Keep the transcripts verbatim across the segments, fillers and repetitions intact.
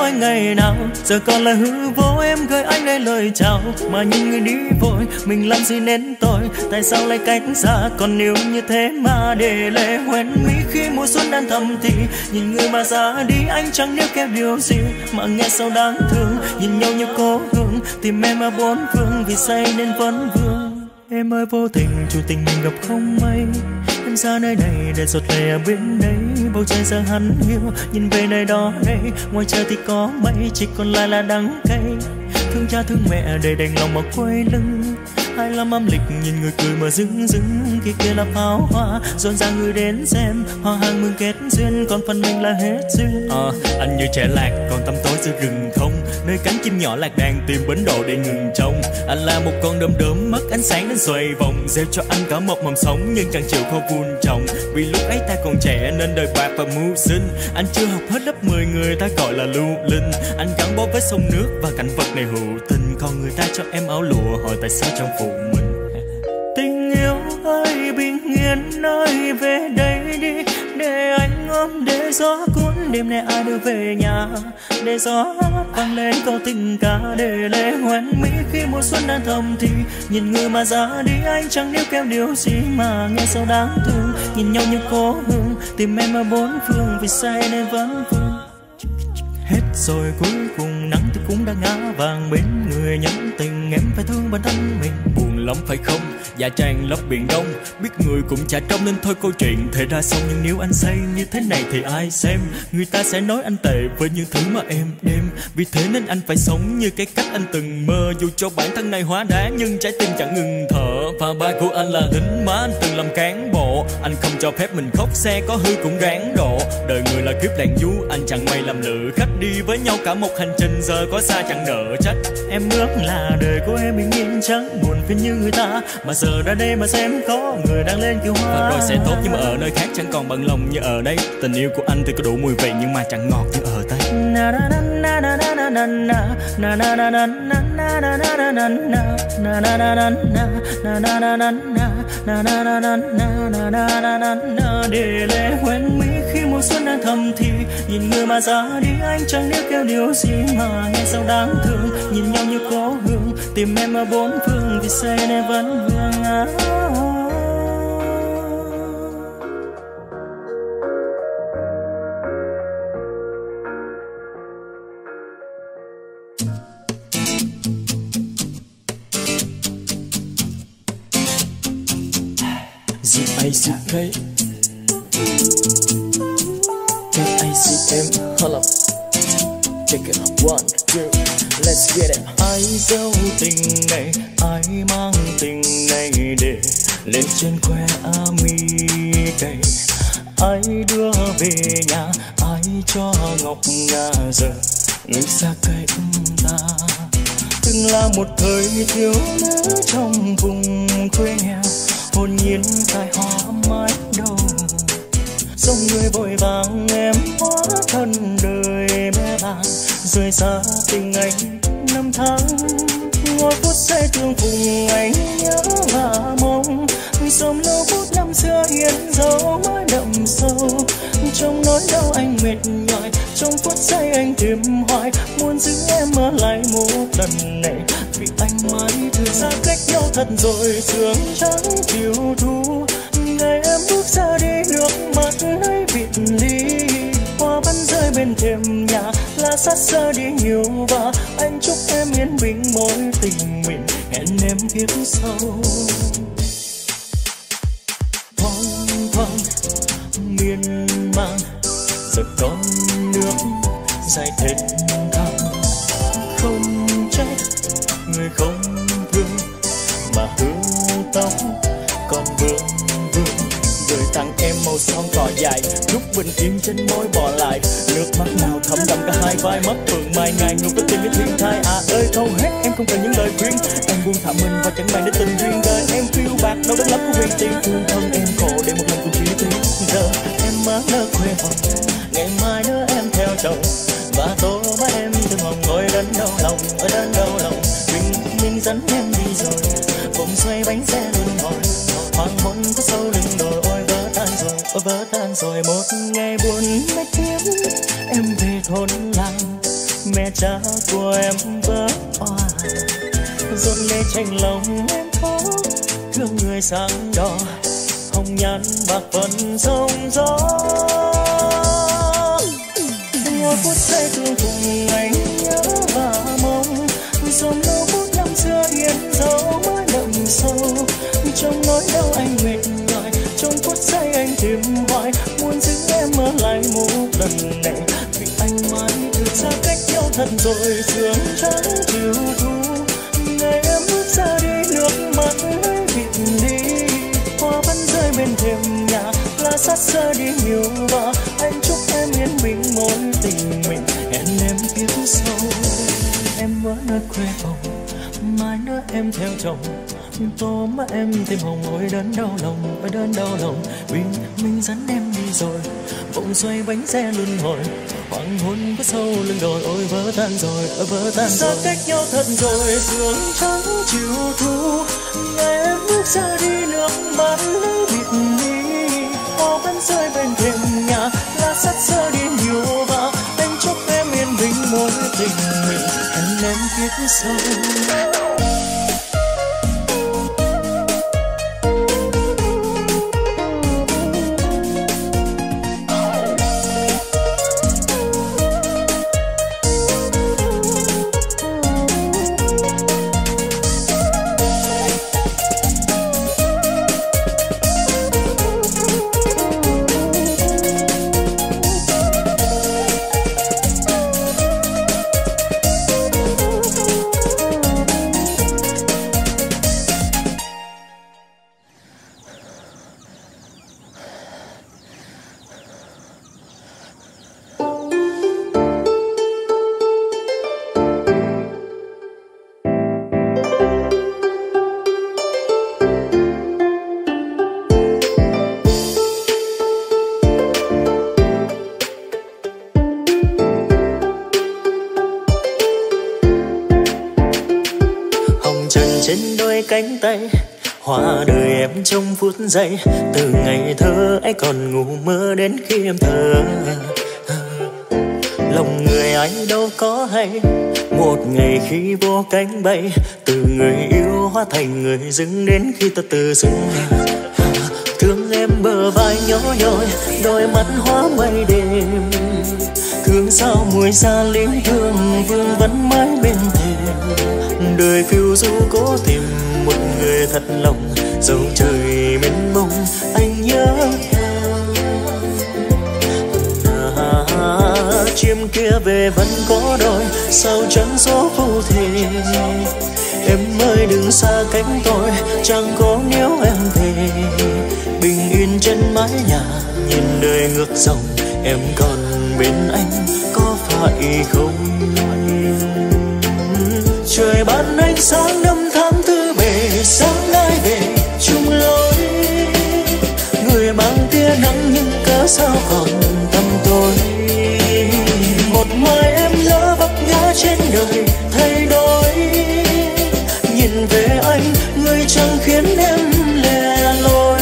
theo anh ngày nào. Giờ còn là hư vô em gửi anh đây lời chào, mà những người đi vội mình làm gì nên tội. Tại sao lại cách xa còn yêu như thế mà để lệ hoen mi khi mùa xuân đang thầm thì. Nhìn người mà ra đi anh chẳng níu kéo điều gì mà nghe sao đáng thương. Nhìn nhau như cố hương tìm em ở bốn phương vì say nên vẫn vương. Em ơi vô tình chủ tình mình gặp không may, em ra nơi này để giọt lệ ở bên đấy. Bầu trời giờ hắn hiu nhìn về nơi đó đây, ngoài trời thì có mây chỉ còn lại là đắng cay. Thương cha thương mẹ để đành lòng mà quay lưng. Hai lăm âm lịch nhìn người cười mà dưng dưng, kia kia là pháo hoa rộn ràng người đến xem. Hoa hàng mừng kết duyên còn phần mình là hết duyên. Ờ à, anh như trẻ lạc còn tăm tối giữa rừng thông, nơi cánh chim nhỏ lạc đàn tìm bến đỗ để ngừng trông. Anh là một con đom đóm mất ánh sáng đến xoay vòng, gieo cho anh cả một mầm sống nhưng chẳng chịu khó vun trồng. Vì lúc ấy ta còn trẻ nên đời bạc và mưu sinh, anh chưa học hết lớp mười người ta gọi là lưu linh. Anh gắn bó với sông nước và cảnh vật này hữu tình, còn người ta cho em áo lụa hỏi tại sao trong phụ mình. Tình yêu ơi bình yên ơi về đây đi, để anh ôm để gió cuốn đêm nay ai đưa về nhà. Để gió vang lên câu tình ca để lệ hoen mi khi mùa xuân đang thầm thì. Nhìn người mà ra đi anh chẳng níu kéo điều gì mà nghe sao đáng thương. Nhìn nhau như cố hương tìm em ở bốn phương vì say nên vẫn vương. Hết rồi cuối cùng nắng thì cũng đã ngã vàng bên người nhắn tình. Em phải thương bản thân mình buồn lắm phải không? Dạ tràn lấp biển đông, biết người cũng chả trông nên thôi câu chuyện thể ra xong. Nhưng nếu anh say như thế này thì ai xem? Người ta sẽ nói anh tệ với những thứ mà em đem. Vì thế nên anh phải sống như cái cách anh từng mơ. Dù cho bản thân này hóa đá nhưng trái tim chẳng ngừng thở. Và ba của anh là lính má, anh từng làm cán bộ. Anh không cho phép mình khóc, xe có hư cũng ráng độ. Đời người là kiếp đàn du, anh chẳng may làm lữ khách. Đi với nhau cả một hành trình giờ có xa chẳng nỡ trách. Em ước là đời của em bình yên chẳng buồn phiền như người ta, mà giờ ra đây mà xem có người đang lên kiêu hoa. Và rồi sẽ tốt nhưng mà ở nơi khác chẳng còn bận lòng như ở đây. Tình yêu của anh thì có đủ mùi vị nhưng mà chẳng ngọt như ở đây. Để lệ hoen mi khi mùa xuân đang thầm thì. Nhìn người mà ra đi anh chẳng níu kéo điều gì mà nghe sao đáng thương. Nhìn nhau như cố hương tìm em ở bốn phương vì say nên vẫn vương. À, Z A C K K A C M, hold up, check it, one, two, let's get it. Ai giấu tình này, ai mang tình này để lên trên khoe ami cây. Ai đưa về nhà, ai cho ngọc ngà giờ người xa cách ta. Từng là một thời thiếu nữ trong vùng quê nghèo, hồn nhiên tài hoa mãi đâu. Dòng người vội vàng em hóa thân đời mẹ vàng, rời xa tình anh năm tháng. Ngồi phút giây thương cùng anh nhớ và mong, dòng lâu phút năm xưa hiện dấu mãi đậm sâu. Trong nỗi đau anh mệt nhòi, trong phút giây anh tìm hoài, muốn giữ em ở lại một lần này. Vì anh mãi thương xa cách nhau thật rồi, sương trắng chiều thu. Ngày em bước ra đi nước mắt nơi biệt ly, hoa vẫn rơi bên thềm nhà lá sát xa đi nhiều. Và anh chúc em yên bình mối tình mình, hẹn em kiếp sau. Thoáng thoáng miên man giờ con nước dài thênh thang. Không trách người không thương mà hương tóc còn vương vương. Gửi tặng em màu son cỏ dài, lúc bình yên trên môi bỏ lại. Nước mắt nào thấm đậm cả hai vai mắt phượng mai ngày ngục với tim với thiên thai. À ơi thâu hết em không cần những lời khuyên, em buông thả mình và chẳng màng đến tình duyên. Đời em phiêu bạc đâu đến lắm của quyền tiền, thương thân em khổ để một lần cùng chia tiếng. Giờ em má nỡ quê hồn, ngày mai nữa em theo chồng. Và tô má em thương hồng ngồi đến đau lòng, ở đến đau lòng. Mình mình dẫn em đi rồi, vòng xoay bánh xe luân hồi. Hoàng hôn có sâu lưng đồi, ôi vỡ tan rồi, ôi vỡ tan rồi. Một ngày buồn mệt kiếm em về thôn làng, mẹ cha của em vỡ òa, giọt lệ chạnh lòng em có thương người sáng đỏ, hồng nhan bạc phận sông gió. Một phút giây thương cùng ngày nhớ và mong, dòng đau phút năm xưa yên dấu mới đậm sâu. Trong nỗi đau anh mệt mỏi, trong phút giây anh tìm hoài, muốn giữ em ở lại một lần này. Vì anh mãi thực ra cách nhau thật rồi, sương trắng chiều thu. Ngày em bước ra đi, nước mắt ấy vịt đi, hoa vẫn rơi bên thềm nhà, lá sát rơi đi nhiều và anh chúc em yên bình mối tình mình, hẹn em kiếp sau. Em vẫn ở quê hồng, mai nữa em theo chồng, tô mắt em thêm hồng, ôi đớn đau lòng, ôi đớn đau lòng. Vì mình dẫn em đi rồi, vòng xoay bánh xe luân hồi, hoàng hôn có sâu lưng đồi, ôi vỡ tan rồi, ôi vỡ tan rồi. Xa cách nhau thật rồi, sương trắng chiều thu. Ngày em bước ra đi, nước mắt lấy bịt đi, hoa vẫn rơi bên thềm nhà, lá sắt rơi đi nhiều và anh chúc em yên bình mối tình mình, hẹn em kiếp sau. Cánh tay hoa đời em trong phút giây, từ ngày thơ ấy còn ngủ mơ đến khi em thở. Lòng người anh đâu có hay, một ngày khi vô cánh bay, từ người yêu hóa thành người dưng đến khi ta tự dưng. Thương em bờ vai nhỏ nhoi, đôi mắt hóa mây đêm, thương sao mùi xa lính thương vương vẫn mãi bên thềm. Đời phiêu du cố tìm một người thật lòng, dẫu trời mênh mông anh nhớ à, chim kia về vẫn có đôi, sao chẳng số phù thề. Em ơi đừng xa cánh tôi, chẳng có nếu em về, bình yên trên mái nhà, nhìn đời ngược dòng, em còn bên anh có phải không? Trời ban ánh sáng năm tháng tư bề, sáng ai về chung lối, người mang tia nắng nhưng cớ sao còn tăm tối. Một mai em lỡ vấp ngã trên đời thay đổi, nhìn về anh người chẳng khiến em lẻ loi.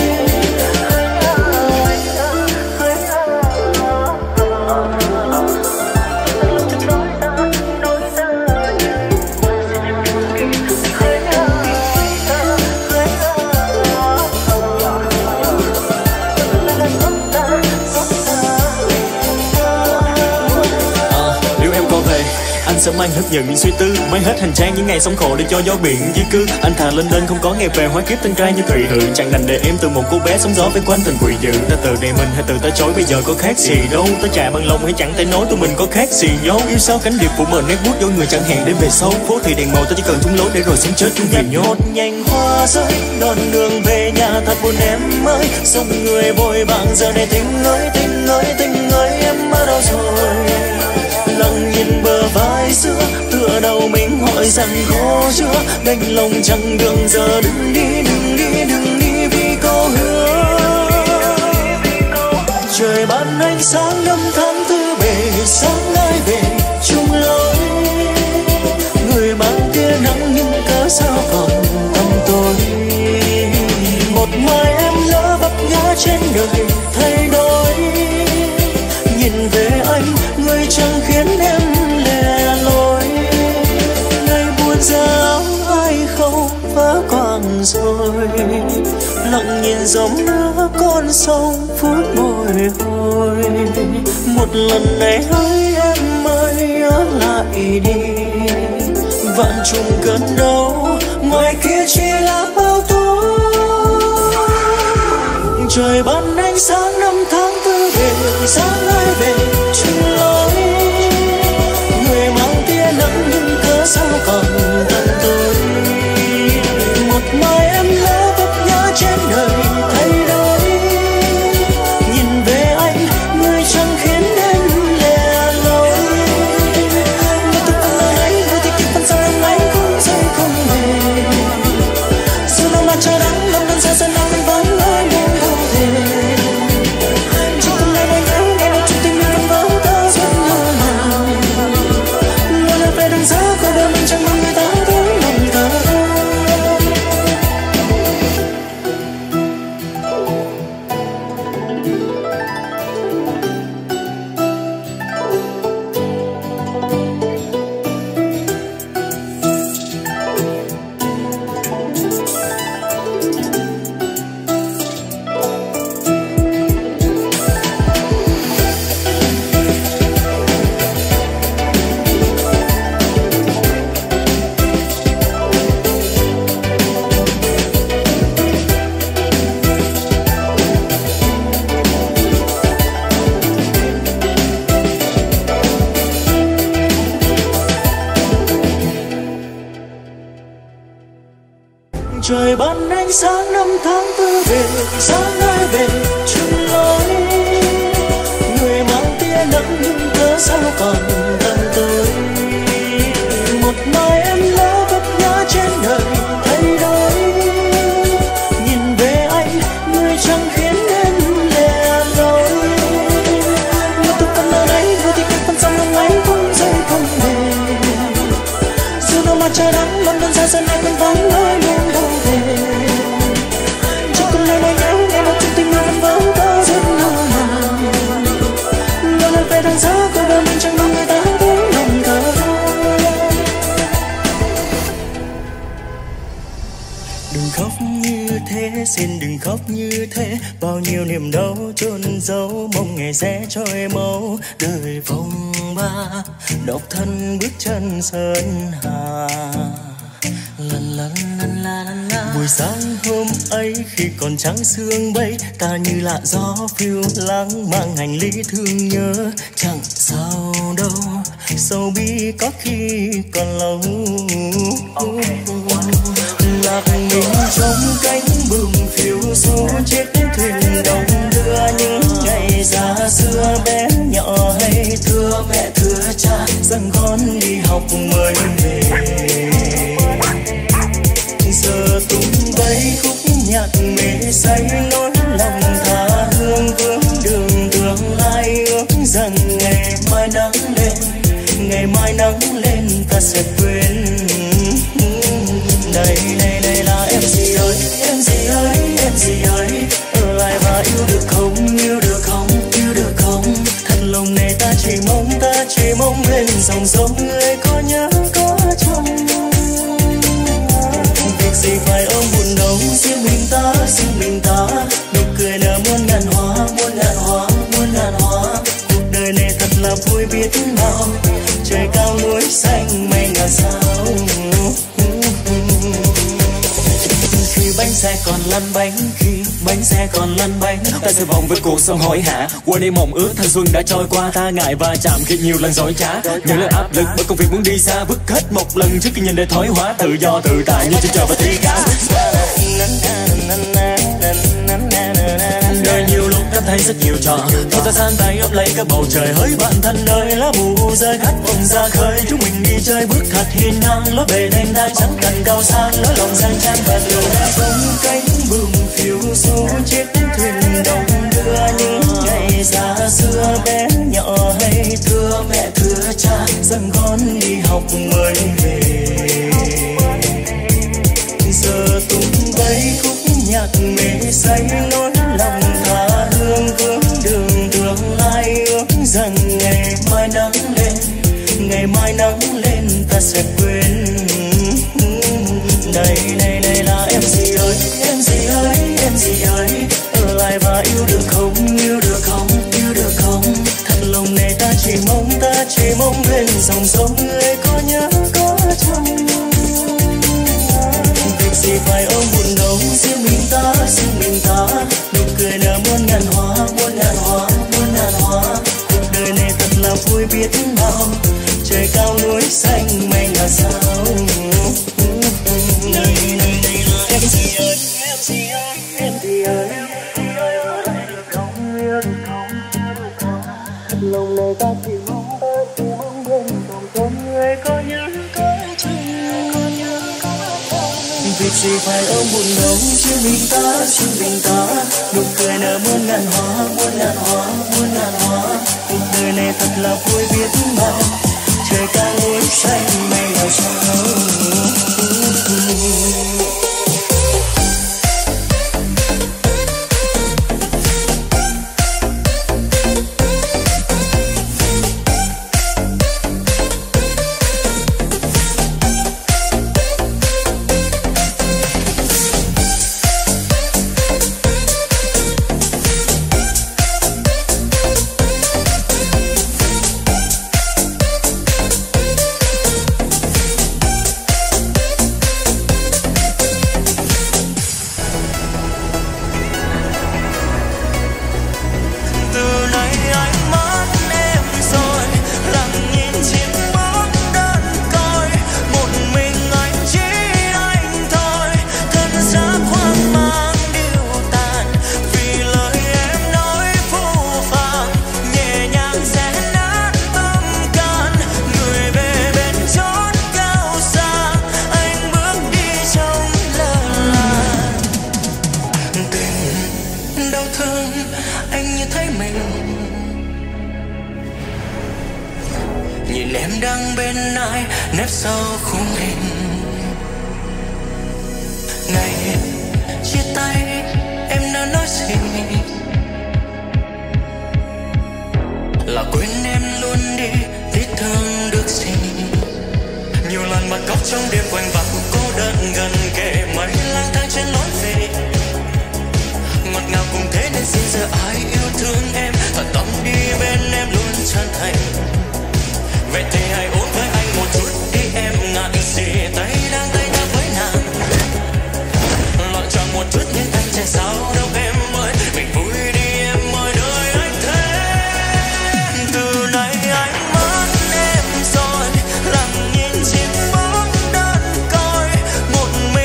Sớm anh hất nhận những suy tư, mới hết hành trang những ngày sống khổ để cho gió biển di cư. Anh thà lên lên không có ngày về, hóa kiếp tân trai như thủy hự, chẳng đành để em từ một cô bé sống gió với quanh tình quỷ dữ. Ta từ này mình hay từ ta chối, bây giờ có khác gì đâu. Ta trả bằng lòng hay chẳng thể nói tụi mình có khác gì nhau. Yêu sao cánh điệp của mình nét bút dối người chẳng hẹn đến về sau. Phố thì đèn màu ta chỉ cần trúng lối để rồi sống chết chung vì nhốt. Nhanh hoa rơi đón đường về nhà thật buồn em ơi, sống người vội vàng giờ này tình ơi tình ơi tình ơi em ở đâu rồi? Lặng nhìn bờ vai xưa tựa đầu mình hỏi rằng khó chưa, đành lòng chẳng đường giờ đừng đi đừng đi đừng đi vì câu hứa. Trời ban ánh sáng năm tháng tư bề, sáng ai về chung lối, người mang tia nắng nhưng cớ sao còn tăm tối. Một mai em lỡ vấp ngã trên đời thay đổi, nhìn về anh người chẳng khiến em lẻ dòng nước con sông phút bồi hồi. Một lần này hỡi em ơi nhớ lại đi, vạn trùng cơn đau ngoài kia chỉ là bao tố. Trời ban ánh sáng năm tháng tư về, sáng ai về chung lối. Người mang tia nắng nhưng cớ sao còn tận tôi. Một mai em lỡ vấp ngã trên đời thay đổi. Nhìn về anh, người chẳng khiến em lẻ loi. Một thức ăn lời ấy, người thì kịp phần sau em ấy cũng rơi không về. Dù đâu mà trời nắng, lâm đơn xa xa nắng anh vẫn ơi muốn đâu thể. Chỉ từng ngày ngày nhớ, ngày nào chung tình mình vẫn ta rất nhớ nào. Luôn ở về đằng xa, cuộc đời mình chẳng mong người ta tới lòng ta. Trời ban ánh sáng năm tháng tư về, sáng ai về chung lối. Người mang tia nắng nhưng cớ sao còn tận tới. Một mai em lỡ vấp ngã trên đời thay đổi. Nhìn về anh, người chẳng khiến em lẻ loi. Một thức ăn ở đấy, rồi thì cách phần sau năm ấy cũng rơi không về. Dù đâu mà trời nắng, lần đơn xa sân em vẫn vắng ơi muốn đâu về. Chỉ còn lời nói nhớ, ngày nào chung tình mình vẫn có rất ngỡ ngàng. Luôn ở về đằng xa, cuộc đời mình chẳng mong người ta tới lòng ta. Đừng khóc như thế, xin đừng khóc như thế. Bao nhiêu niềm đau chôn giấu, mong ngày sẽ trôi mau. Đời phong ba, độc thân bước chân sơn hà. Lần lần lần la lần la. Buổi sáng hôm ấy khi còn trắng sương bay, ta như lạ gió phiêu lãng mang hành lý thương nhớ. Chẳng sao đâu, sầu bi có khi còn lâu. Lạc mình trong cánh buồm phiêu du chiếc thuyền đông đưa những ngày xa xưa bé nhỏ hay thưa mẹ thưa cha rằng con đi học mới về. Giờ tung bay khúc nhạc mê say nỗi lòng tha hương vướng đường tương lai ước rằng ngày mai nắng lên, ngày mai nắng lên ta sẽ quên. Đây đây đây là em gì ơi, em gì ơi, em gì ơi, ở lại và yêu được không, yêu được không, yêu được không. Thật lòng này ta chỉ mong, ta chỉ mong bên dòng sông người có nhớ có trông. Việc gì phải ôm buồn đâu, riêng mình ta, riêng mình ta. Nụ cười nở muôn ngàn hoa, muôn ngàn hoa, muôn ngàn hoa. Cuộc đời này thật là vui biết bao, trời cao núi xanh mây ngàn sao. Khi bánh xe còn lăn bánh, khi bánh xe còn lăn bánh, ta sẽ vòng với cuộc sống hối hả. Quên đi mộng ước thanh xuân đã trôi qua, ta ngại va chạm khi nhiều lần dối trá. Nhớ lời áp lực bởi công việc muốn đi xa, vứt hết một lần trước khi nhìn đời thói hóa. Tự do tự tại như chân trời và thi ca. Đời nhiều lúc cảm thấy rất nhiều trò, thôi ta san tay ôm lấy các bầu trời hỡi bạn thân ơi. Lá bù rơi khách bồng ra khơi, chúng mình đi chơi bước thật hiên ngang. Lối về đêm đang chẳng cần cao sang, lối lòng sang trang và đường đã tung cánh buồm phiêu du chiếc thuyền đông đưa những ngày xa xưa bé nhỏ hay thưa mẹ thưa cha rằng con đi học mới về. Giờ tung bay khúc nhạc mê say nỗi lòng tha hương vướng đường tương lai ước rằng ngày mai nắng lên, ngày mai nắng lên ta sẽ quên. Đây đây đây là em gì ơi, em gì ơi, em gì ơi, ta yêu được không, yêu được không, yêu được không? Thật lòng này ta chỉ mong, ta chỉ mong bên dòng sông người có nhớ có chăng? Việc gì phải ôm buồn nồng, riêng mình ta, riêng mình ta. Nụ cười nở muôn ngàn hoa, muôn ngàn hoa, muôn ngàn hoa. Cuộc đời này thật là vui biết bao, trời cao núi xanh mây ngả sao. Này này này là em gì ơi, em gì ơi, em gì ơi. Lòng này ta chỉ mong, ta chỉ mong bên dòng sông người có nhớ có chăng, có nhớ có chăng. Việc gì phải ôm buồn nồng, riêng mình ta, riêng mình ta. Nụ cười nở muôn ngàn hoa, muôn ngàn hoa, muôn ngàn hoa. Cuộc đời này thật là vui biết bao, trời cao núi xanh mây ngả sao. Một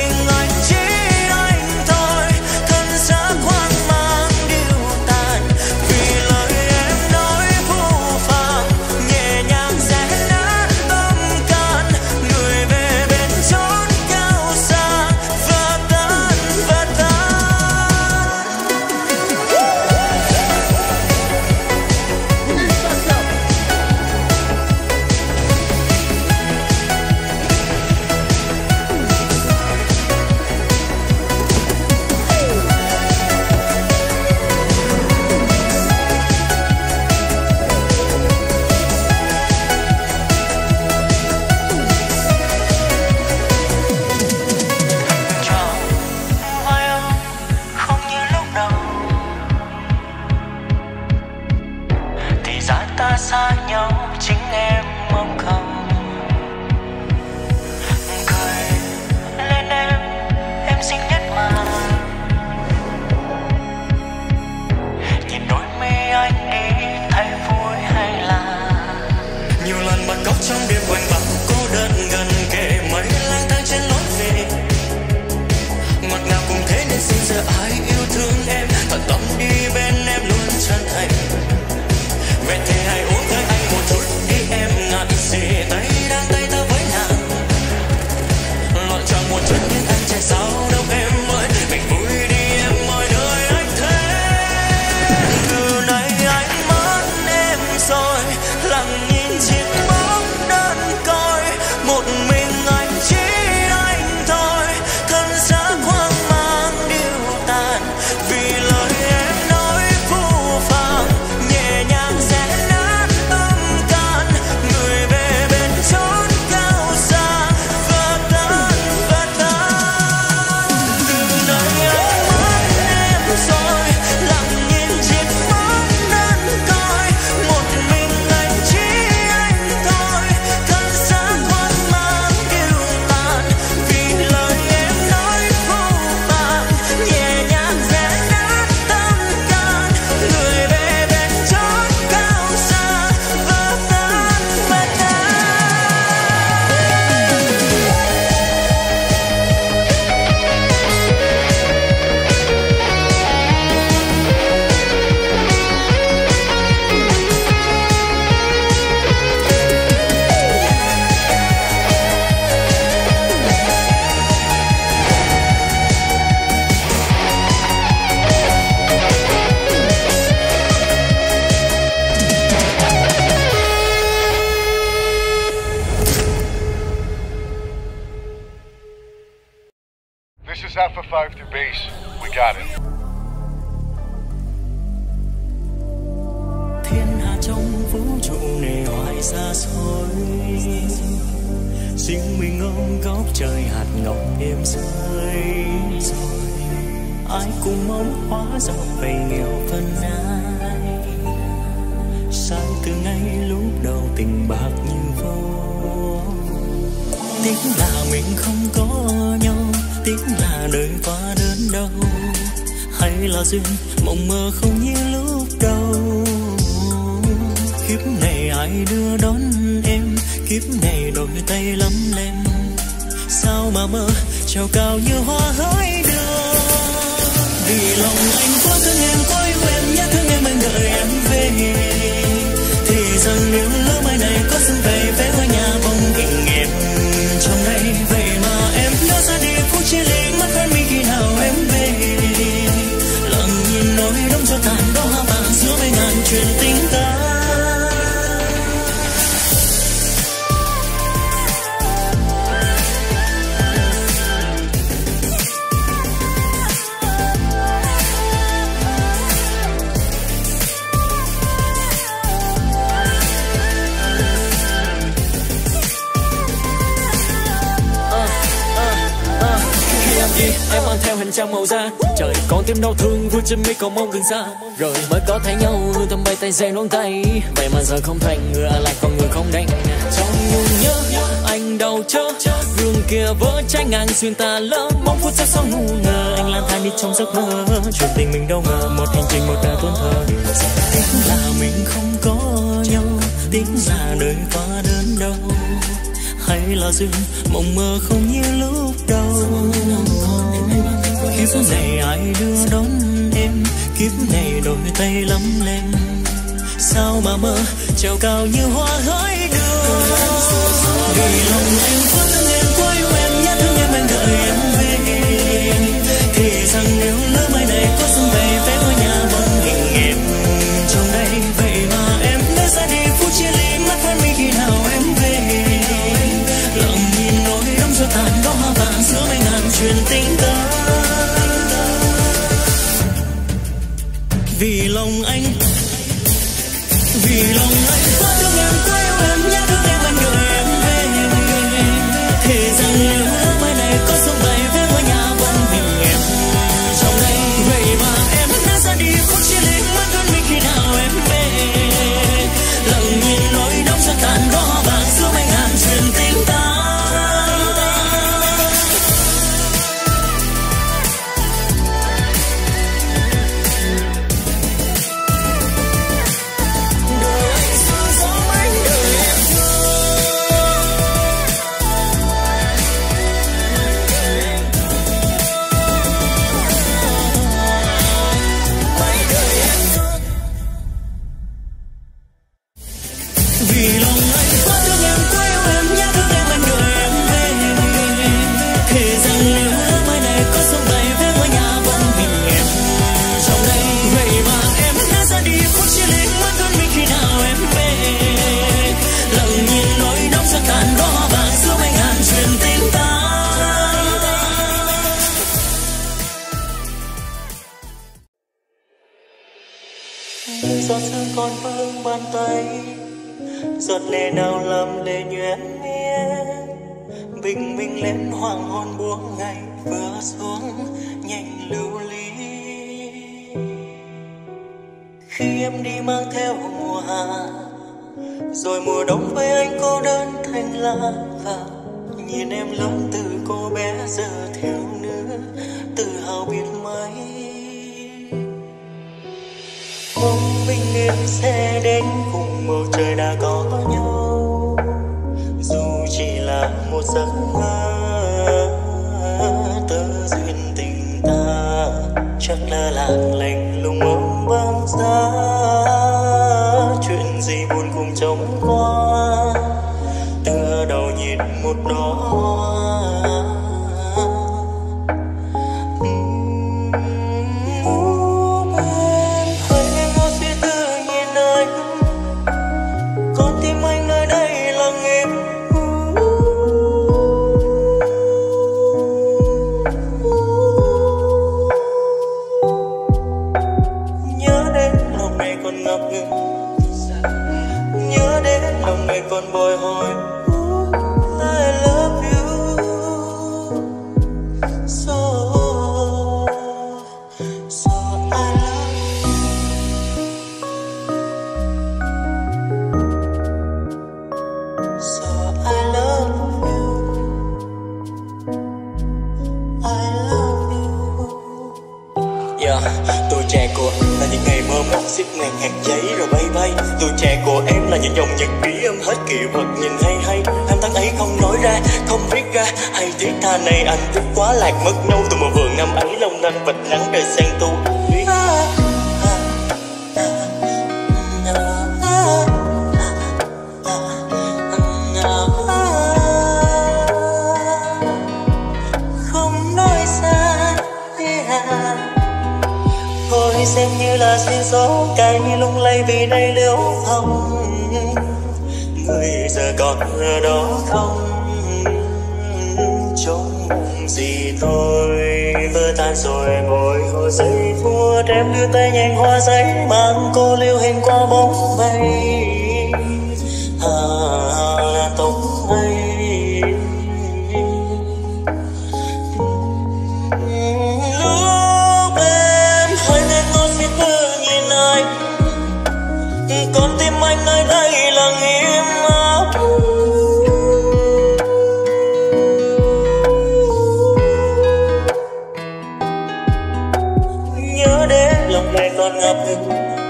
is Alpha five to base. We got it. Thiên hà trong vũ trụ này hoài xa xôi, riêng mình ôm góc trời hạt ngọc êm rơi rồi. Ai cũng mong hóa rộng về nghèo phân ai, sai từ ngay lúc đầu tình bạc như vô. Tiếc là mình không có nhau, tiếc là đời quá đớn đau, hay là duyên mộng mơ không như lúc đầu. Kiếp này ai đưa đón em, kiếp này đôi tay lắm lem, sao mà mơ treo cao như hoa hỡi đưa. Vì lòng anh quá thương em, quá yêu em, nhớ thương em anh đợi em về. Thì rằng nếu lỡ mai này có xuân về, vé ngôi nhà bóng hình em trong đây. Vậy mà em đã ra đi phút chia ly, mất hơn mình khi nào em về. Lặng nhìn nỗi đông cho tàn đó hoa vàng giữa mấy ngàn chuyện tình ta. Em mang theo hình trang màu da trời, còn tim đau thương vui trên mi còn mong gần xa. Rồi mới có thấy nhau hương thơm bay tay dây ngón tay, vậy mà giờ không thành người lại còn người không đành. Trong nhung nhớ anh đau chớ, gương kia vỡ trái ngang xuyên ta lỡ. Mong phút giây sau ngu ngờ anh lang thang đi trong giấc mơ, chuyện tình mình đâu ngờ một hành trình một đời tuôn thơ. Tiếc là mình không có nhau, tiếc là đời quá đớn đau, hay là duyên mộng mơ không như lúc đầu. Kiếp này ai đưa đón em, kiếp này đôi tay lắm lem, sao mà mơ treo cao như hoa hỡi đưa. Vì lòng anh quá thương em, quá yêu em, nhớ thương em anh đợi em về. Thì rằng nếu lỡ mai này có xuân về, vé ngôi nhà bóng hình em trong đây. Vậy mà em đã ra đi phút chia ly, mất hơn mình khi nào em về. Lặng nhìn nỗi đông cho tàn đó hoa vàng giữa mấy ngàn chuyện tình ta. Vì lòng anh, vì lòng anh quá thương em, quá yêu em, nhớ thương em anh đợi em về. Thế rằng nếu mai này có xuân về, với ngôi nhà bóng hình em trong đây. Vậy mà em đã ra đi phút chia ly, mất hơn mình khi nào em về. Lặng nhìn nỗi đông cho tàn đó hoa vàng giữa mấy ngàn chuyện tình ta. Giọt sương còn vương bàn tay, giọt lệ nào làm lệ nhuyễn miên. Bình minh lên hoàng hôn buông ngày vừa xuống nhanh lưu ly. Khi em đi mang theo mùa hạ, rồi mùa đông với anh cô đơn thành lá vàng. Nhìn em lớn từ cô bé giờ thiếu nữ, tự hào biết mấy. Mong bình yên sẽ đến cùng bầu trời đã có nhau, dù chỉ là một giấc mơ. Tơ duyên tình ta chắc là làng lạnh lùng ôm băng giá. Chuyện gì buồn cùng trống qua, tựa đầu nhìn một đóa hoa. Ooh. tuổi trẻ của em là những dòng nhật ký ôm hết kỷ vật nhìn hay hay. Năm tháng ấy không nói ra, không viết ra, hay thiết tha này anh viết quá lạc mất nhau. Từ một vườn năm ấy long lanh vạch nắng đời sang tu. Xem như là duyên số cay lung lay vì đây liễu hồng. Người giờ còn ở đó không trông gì tôi vỡ tan rồi ngồi hồ giấy thua đem đưa tay nhành hoa giấy mang cô lưu hình qua bóng mây hà tóc mây. Con tim anh nơi đây lặng im áp. Nhớ đến lòng này còn ngập ngừng,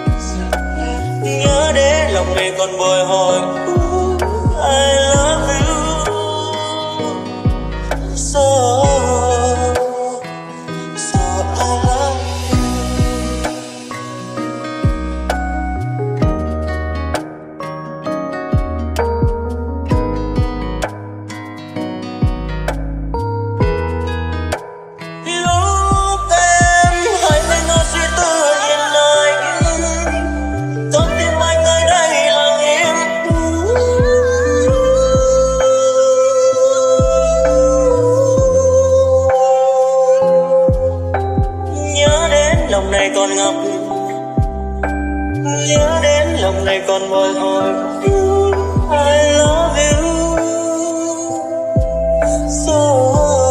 nhớ đến lòng này còn bồi hồi. I love you so. Nhớ đến lòng này còn bồi hồi. I love you so.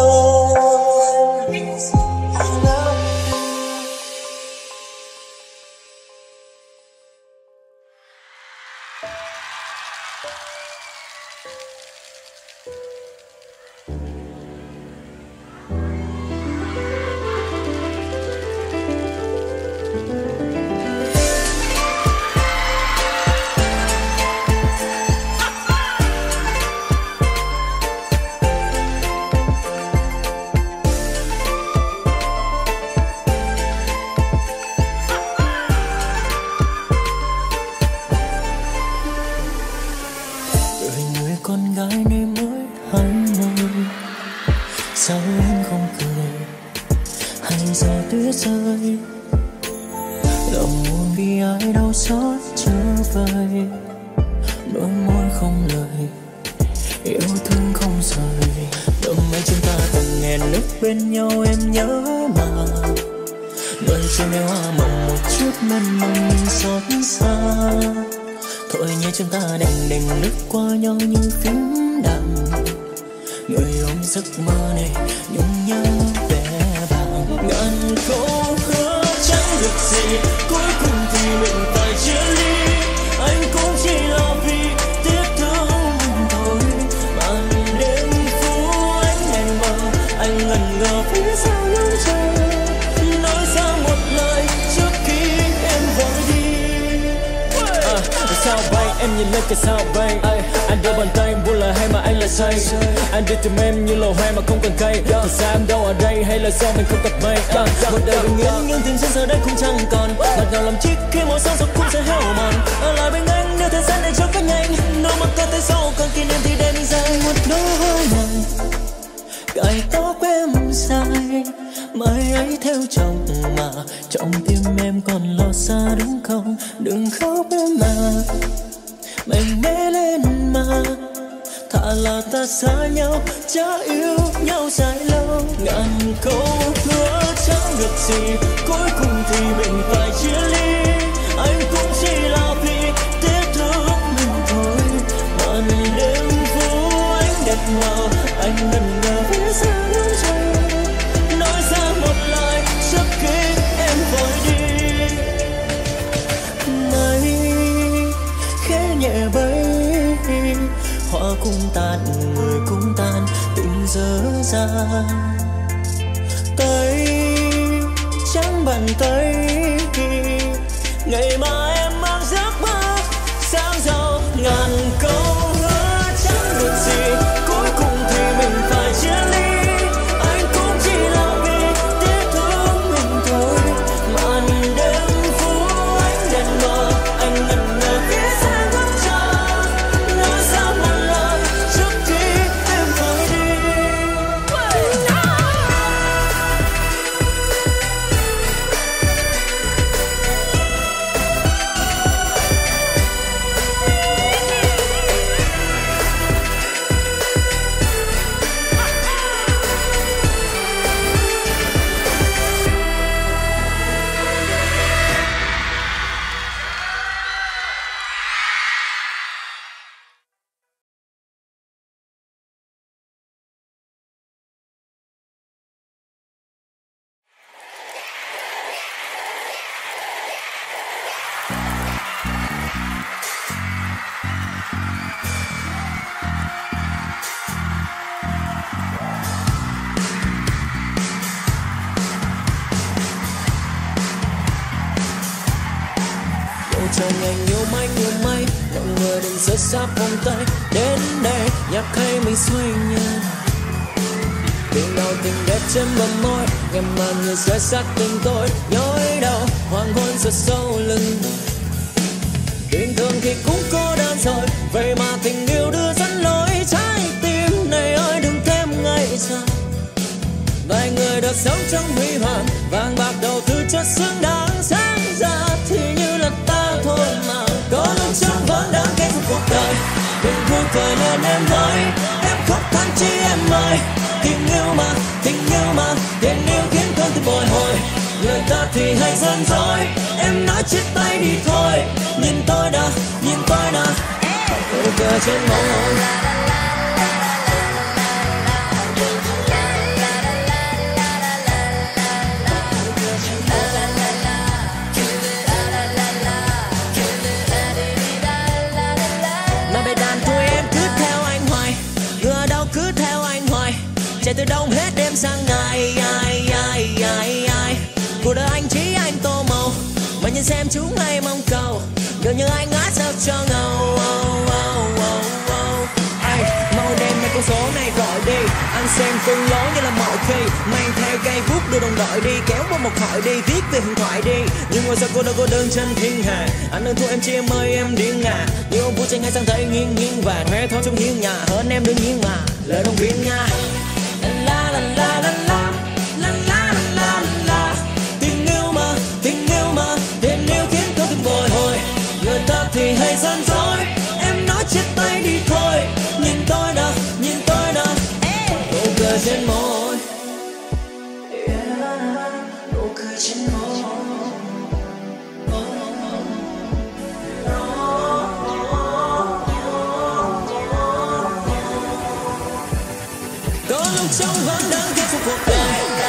Anh đưa tìm em như lò hoa mà không cần cây. Thật ra em đâu ở đây hay là do mình không tập mây. Một đời bình yên nhưng tình duyên giờ đây cũng chẳng còn. Ngọt ngào làm chiếc khi mỗi sáng giấc cũng sẽ héo mòn. Ở lại bên anh nếu thời gian này cho cách nhanh. Đâu mà có tới sau còn kỷ niệm thì để mình dành một nỗi này. Cài tóc em dài mai ấy theo chồng mà trong tim em còn lo xa đúng không? Đừng khóc em mà mạnh mẽ lên mà. Thà là ta xa nhau, chả yêu nhau dài lâu. Ngàn câu hứa chẳng được gì, cuối cùng thì mình phải chia ly. Anh cũng chỉ là vì tiếc thương mình thôi. Màn đêm phố ánh đẹp màu, anh ngần ngơ phía xa nắng trời. Nói ra một lời trước khi em vội đi. Mây khẽ nhẹ bay, hoa cũng tàn, người cũng tàn, tình dở dang. Tay trắng bàn tay, ngày mà em mang giấc mơ chờ ngày nhiều mây nhiều mây, mọi người đừng rơi xa vòng tay. Đến đây nhạc hay mình xoay nhanh, tình nào tình đẹp trên bờ môi, ngày mà người rơi sát tình tôi nhói đau hoàng hôn rất sâu lưng. Bình thường thì cũng cô đơn rồi, vậy mà tình yêu đưa dẫn lối trái tim này ơi đừng thêm ngày dài. Vài người được sống trong huy hoàng, vàng bạc đầu tư cho xứng đáng, sáng ra thì như là ta thôi mà. Có lúc chẳng vẫn đáng kết thúc cuộc đời, đừng buông cười lên em ơi, em khóc than chi em ơi. Tình yêu mà, tình yêu mà, tình yêu khiến con tim bồi hồi. Người ta thì hay gian dối, em nói chia tay đi thôi. Nhìn tôi đã, nhìn tôi đã, nụ cười trên môi. Mà bài đàn của em cứ theo anh hoài, người đâu cứ theo anh hoài. Chạy từ đông hết đêm sang ngày, ai ai ai ai. Cuộc đời anh chỉ anh tô màu, mà nhìn xem chúng hay mong cầu. Được như anh ngã sao cho ngầu. Oh, oh, oh, oh. Ay, mau đem mấy con số này gọi đi, anh xem cùng lối như là mọi khi. Mang theo cây bút đưa đồng đội đi, kéo qua một khỏi đi, viết về huyền thoại đi. Nhưng ngồi sao cô đâu có đơn chân thiên hà, anh đừng thua em chi em ơi em điên à. Như ông vua tranh hay sang thấy nghiêng nghiêng vàng, khoe thôi trong hiên nhà hơn em đương nhiên mà. Lời đồng viên nha. La la la la la la la la la. Tình yêu mà, tình yêu mà, tình yêu khiến con tim bồi hồi. Người ta thì hay gian dối, em nói chia tay đi thôi. Nhìn tôi đã, nhìn tôi đã, nụ cười trên môi, nụ cười trên môi. Có lúc trong vẫn đáng kết thúc cuộc đời.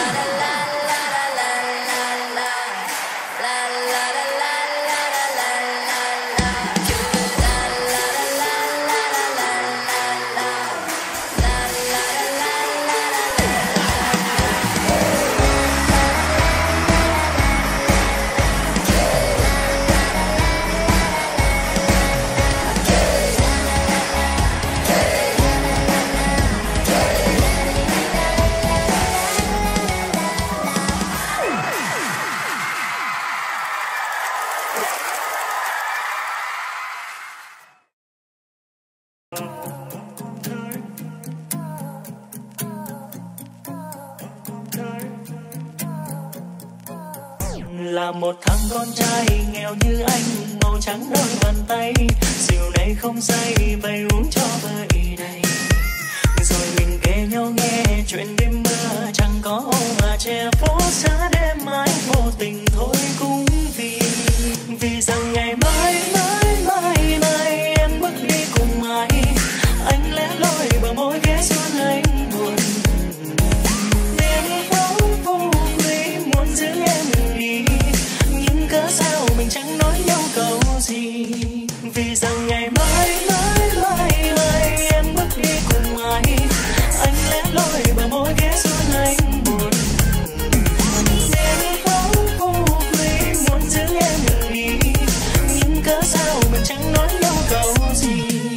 Là một thằng con trai nghèo như anh, màu trắng đôi bàn tay, rượu này không say bày uống cho vơi đầy. Rồi mình kể nhau nghe chuyện đêm mưa, chẳng có ô mà che phố xa đêm mai vô tình thôi cũng vì vì rằng ngày mai mai mai mai em bước đi cùng ai, anh lẽ loi bờ môi ghé xuân anh buồn. Đêm phố vô lý muốn giữ em đi, nhưng cớ sao mình chẳng nói nhau câu gì. Vì rằng ngày mai mai mai mai em bước đi cùng ai, anh lẽ loi bờ môi ghé xuân anh buồn. Đêm phố vô lý muốn giữ em đi, nhưng cớ sao mình chẳng nói nhau câu gì.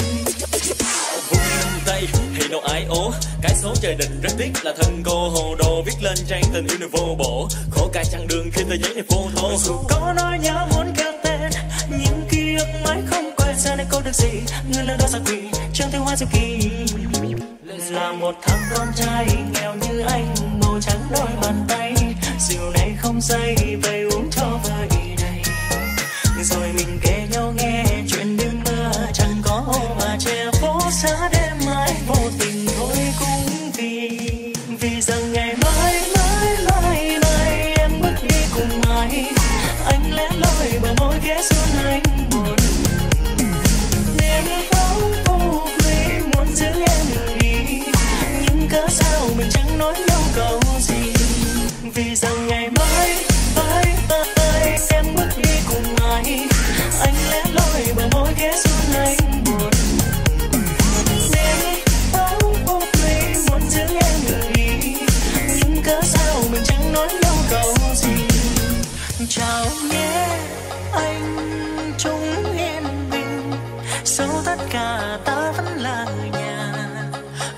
Vùng tay thì đâu ai ố, cái số trời định rất tiếc là thân cô hồ đồ viết lên trang tình yêu này vô bổ. Khổ cả chặng đường khi tờ giấy này phô thô. Dù có nói nhớ muốn kêu tên, nhưng ký ức mãi không quên. Giờ này có được gì người lần đó xa quỷ chẳng thấy hoa diệu kỳ. Là một thằng con trai nghèo như anh, màu trắng đôi bàn tay, rượu này không say bày uống cho vơi đầy. Rồi mình kể nhau nghe chuyện đêm mưa, chẳng có ô mà che phố xa đêm mai vô tình thôi cũng vì vì rằng ngày mai mai mai mai em bước đi cùng ai, anh lẽ loi bờ môi ghé xuân anh buồn. Đêm phố vô lý muốn giữ em đi, nhưng cớ sao mình chẳng nói nhau câu gì. Vì rằng ngày mai mai mai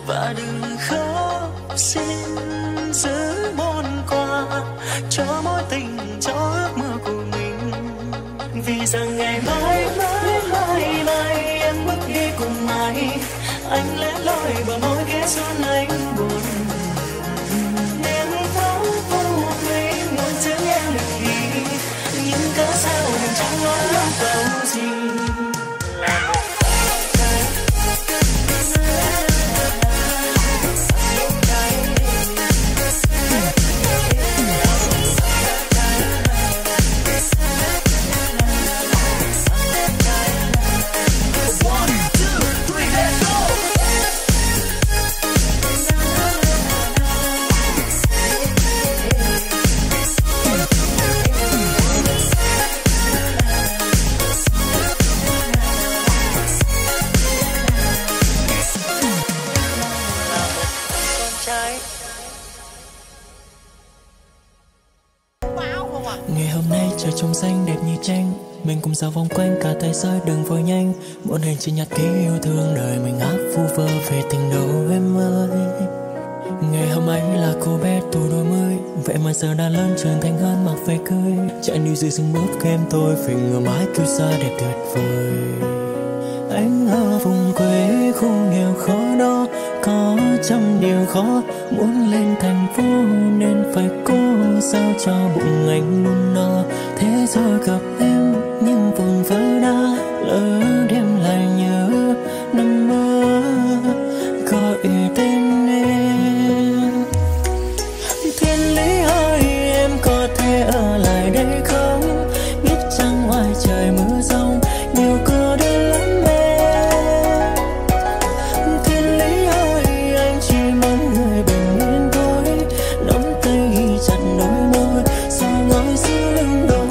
và đừng khóc, xin giữ món quà cho mối tình, cho ước mơ của mình. Vì rằng ngày mai mãi mãi mãi em bước đi cùng ai, anh lẽ loi bờ môi ghé xuống anh buồn. Nên phóng phu thấy muốn giữ em được đi, nhưng cớ sao em chẳng nói lắm câu gì. Ngày hôm nay trời trong xanh đẹp như tranh, mình cùng dạo vòng quanh cả tay rơi đừng vội nhanh. Muộn hành chỉ nhặt ký yêu thương đời mình áp vu vơ về tình đầu em ơi. Ngày hôm ấy là cô bé tuổi đôi mươi, vậy mà giờ đã lớn trưởng thành hơn mặc váy cưới. Chạy đi dưới sương bước em tôi phải ngửa mái kêu xa đẹp tuyệt vời. Anh ở vùng quê khu nghèo khó đó, có trăm điều khó, muốn lên thành phố nên phải cố sao cho bụng anh luôn no. Thế rồi gặp em nhưng vụn vỡ đã lỡ đêm lại nhớ nằm mơ gọi tên em. Thiên lý ơi em có thể ở lại đây không, biết chăng ngoài trời mưa giông nhiều cô đơn lắm em. Thiên lý ơi anh chỉ mong người bình yên thôi, nắm tay ghi chặt đôi môi sao ngồi giữa lưng đôi.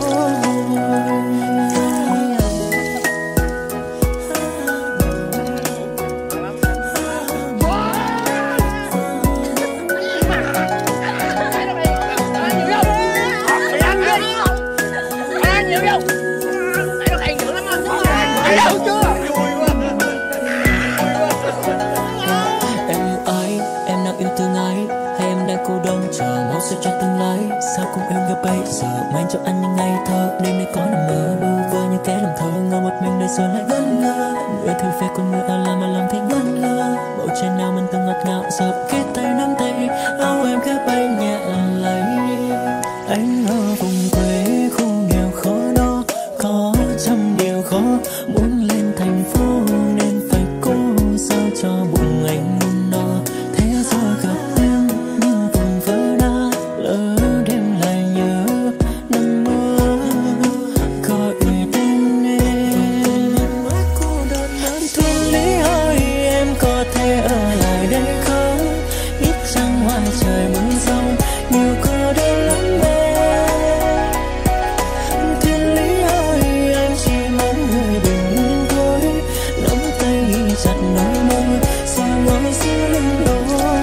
Em ơi, em đang yêu thương ai hay em đang cô đơn chờ mong sẽ cho tương lai. Sao cùng em gặp bây giờ mang cho anh những ngày thơ, đêm nay có nằm mơ bơ vơ như kẻ làm thơ ngồi một mình đời rồi lại ngẩn ngơ. Người thư về con người ở làm mà lòng thấy ngẩn ngơ, bầu trời nào mình từng ngọt ngào giờ kết tay nắm tay áo em khẽ bay nhẹ lấy. Anh ở vùng quê khu nghèo khó đó, có trăm điều khó, muốn lên thành phố nên phải cố sao cho bụng anh luôn no. Thế rồi gặp em nhưng vụn vỡ đã lỡ đêm lại nhớ nằm mơ gọi tên em. Thiên lý ơi em có thể ở lại đây không, biết chăng ngoài trời mưa giông nhiều cô đơn lắm em. Thiên lý ơi anh chỉ mong người bình yên thôi, nắm tay ghi chặt đôi môi sao ngồi giữa lưng đôi.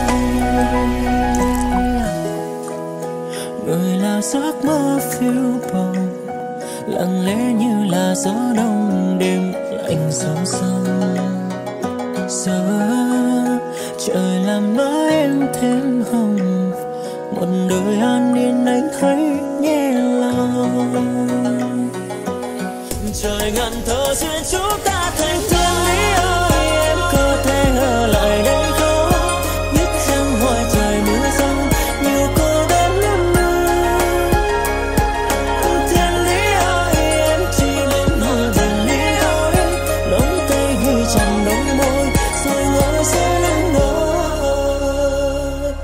Người là giấc mơ phiêu bồng, lặng lẽ như là gió đông đêm lạnh sâu sâu. Giờ trời làm nói em thêm hồng, một đời an yên anh thấy nhẹ lòng. Trời ngàn thơ duyên chúng ta thành thiên lý ơi em có thể ở lại đây không, biết chăng ngoài trời mưa giông nhiều cô đơn lắm em. Thiên lý ơi em chỉ mong người bình yên thôi, nắm tay ghi chặt đôi môi rồi ngồi giữa lưng đôi.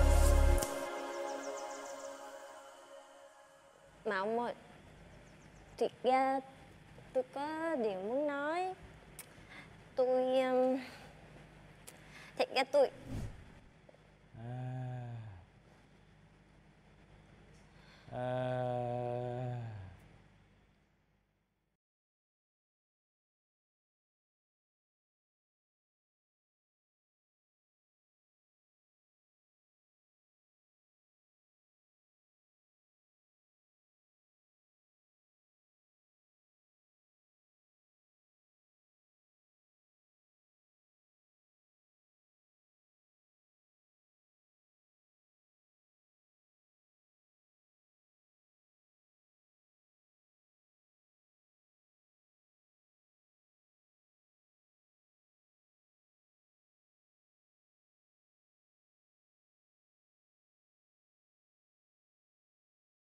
Mà ông ơi, thiệt ra tôi có điều muốn nói. Tôi um, thiệt ra tôi